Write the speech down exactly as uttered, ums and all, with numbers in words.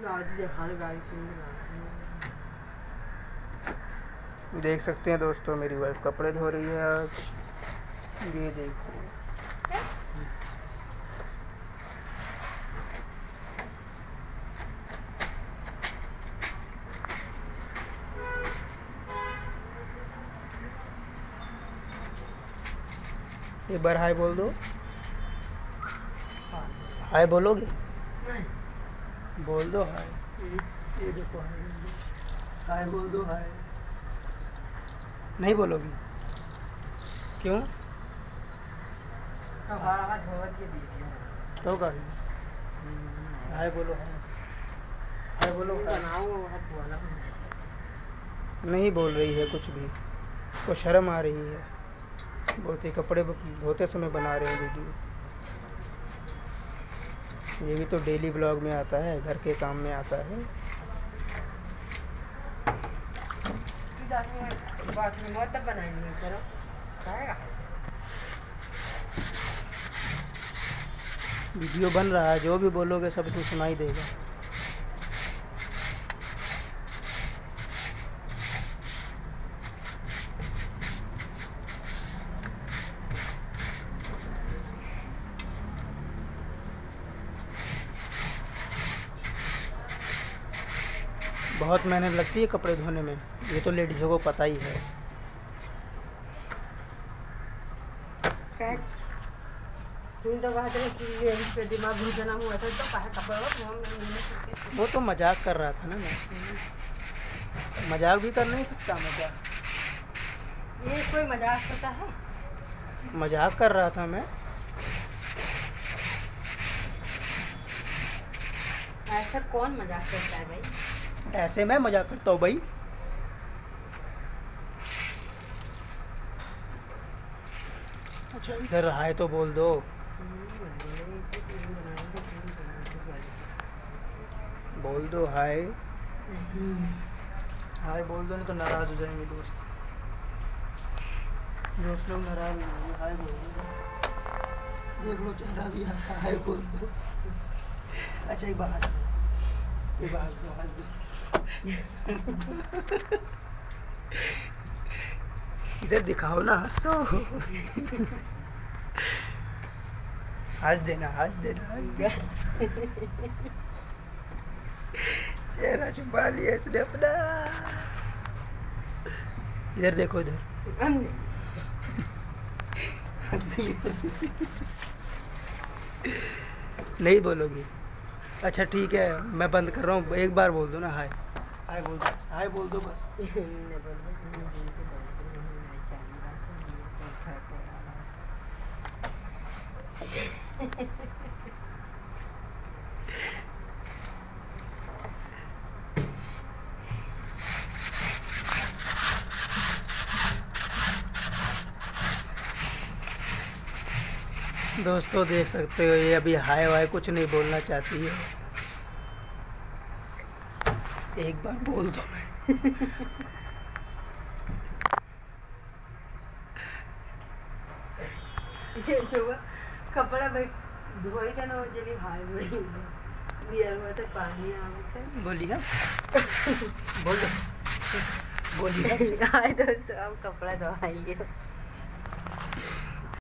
देख सकते हैं दोस्तों, मेरी वाइफ कपड़े धो रही है आज। ये देखो, एक बार हाय बोल दो। हाय बोलोगे? नहीं। बोल दो हाय। ये देखो हाय, हाय बोल दो हाय। नहीं बोलोगी? क्यों? तो का हाय बोलो, हाय हाय बोलो। नहीं बोल रही है कुछ भी, वो शर्म आ रही है। बोलते कपड़े धोते समय बना रहे हैं वीडियो। ये भी तो डेली ब्लॉग में आता है, घर के काम में आता है। वीडियो बन रहा है, जो भी बोलोगे सब इसमें सुनाई देगा। बहुत मेहनत लगती है कपड़े धोने में, ये तो लेडीज़ों को पता ही है। तो कि दिमाग घुसना हुआ था तो कपड़े वो तो मजाक कर रहा था ना मैं। मजाक भी कर नहीं सकता मजाक। ये कोई मजाक होता है? मजाक कर रहा था मैं। ऐसा कौन मजाक करता है भाई? ऐसे मैं मजाक करता हूँ भाई। अच्छा इधर हाय तो बोल दो। बोल दो हाय। हाय बोल दो, नहीं तो नाराज हो जाएंगे दोस्त। दोस्त लोग नाराज हो जाएंगे। हाय बोल दो, देख लो चेहरा भी है। हाय बोल दो। अच्छा एक बार हंस दो, एक बार हंस दो, हंस दो। इधर दिखाओ ना, हंसो। हंस देना, हंस देना। चेहरा छुपा लिया इसने अपना। इधर देखो, इधर नहीं बोलोगी? अच्छा ठीक है, मैं बंद कर रहा हूँ। एक बार बोल दो ना हाय। हाय बोल दो, हाय बोल दो बस। दोस्तों देख सकते हो, ये अभी हाय वाय कुछ नहीं बोलना चाहती है। एक बार बोल दो। ये जो कपड़ा भाई धोई का ना चली हाय में दिया हुआ था, पानी आते बोलिएगा। बोल दो, बोलिएगा। हाय दोस्तों, अब कपड़ा धोवाइए।